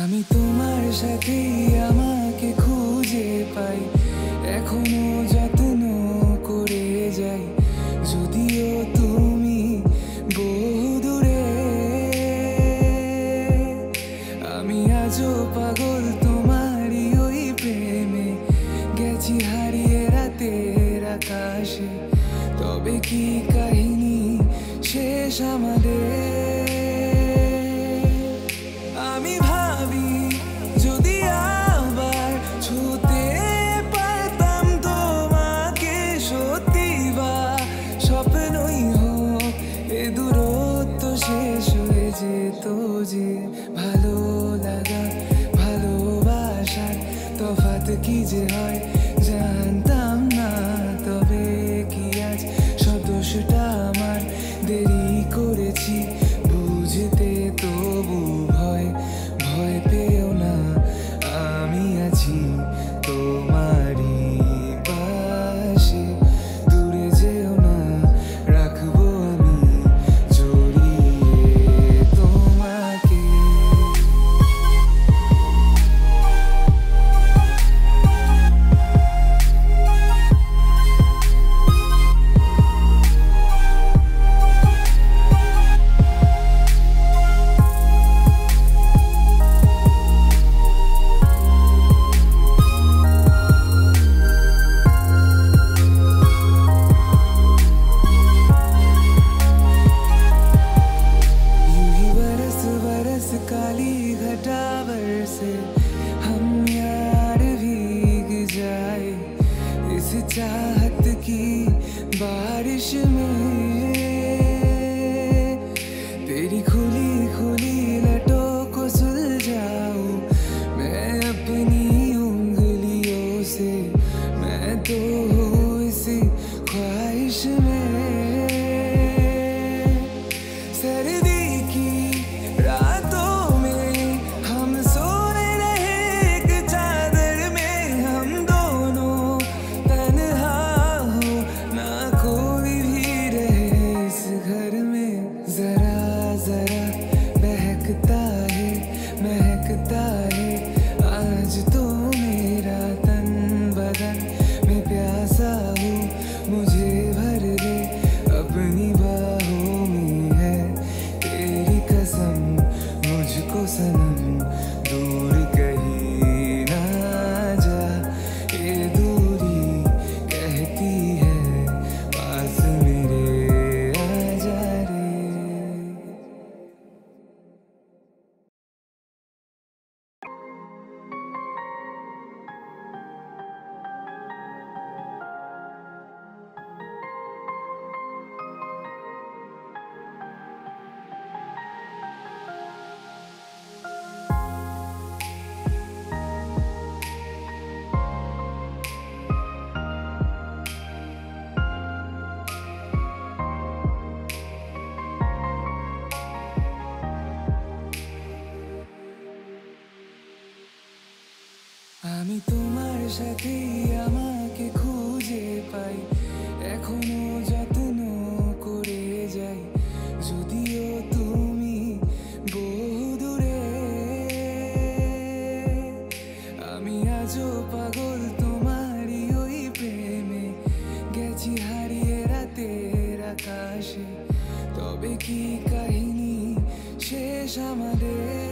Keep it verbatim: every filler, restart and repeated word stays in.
আমি তোমার সাথে আমাকে খুঁজে পাই, এখনো যত্ন করে যাই, যদিও তুমি বহুদূরে। আমি আজও পাগল তোমারই ওই প্রেমে, গেছি হারিয়ে রাতের আকাশে। তবে কি কাহিনী শেষ আমাদের? আমি ভাবি যদি আবার ছুতে পারতাম তোমাকে, সত্যি বা স্বপ্নই হোক এ দূরত্ব শেষ হয়ে যেত যে। ভালো লাগা ভালোবাসার তফাৎ কি যে হয় জানতাম না। তবে কি আজ সব দোষটা আমার, দেরি করেছি বুঝতে, তবু ভয় ভয় পেও না, আমি আছি তোমারই পাশে। দূরে যেও না, রাখবো আমি জড়িয়ে তোমাকে। काली घटा बरसे हम यार भीग जाए इस चाहत की बारिश में। तेरी खुली खुली लटों को सुलझाऊं मैं अपनी उंगलियों से, मैं तो हूँ इसी ख्वाहिश में। सर्दी की रातों में हम सोए रहे एक चादर में, हम दोनों तन्हा हो ना कोई भी रहे इस घर में। जरा जरा बहकता है महकता है आज तो मेरा तन बदन, मैं प्यासा हूँ मुझे भर दे अपनी बाहों में है तेरी कसम। मुझको सनम दूर कहीं ना जा, ये दूरी कहती है पास मेरे आ जा रे। আমি তোমার সাথে আমাকে খুঁজে পাই, এখনো যত্ন করে যাই, যদিও তুমি বহুদূরে। আমি আজও পাগল তোমারই ওই প্রেমে, গেছি হারিয়ে রাতের আকাশে। তবে কি কাহিনী শেষ আমাদের?